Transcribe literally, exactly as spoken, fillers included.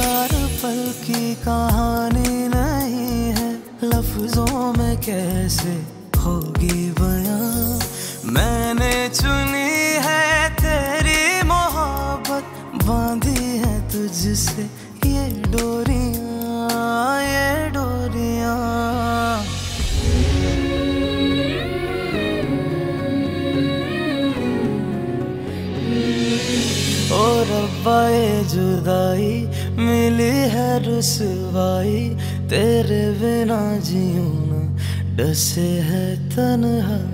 हजार पल की कहानी नहीं है, लफ्जों में कैसे होगी बयां। मैंने चुनी है तेरी मोहब्बत, बांधी है तुझसे ये डोरियां, ये डोरियां। ओ रब्बा ये जुदाई मिली है रुसवाई, तेरे बिना जीऊं ना डसे है तन्हा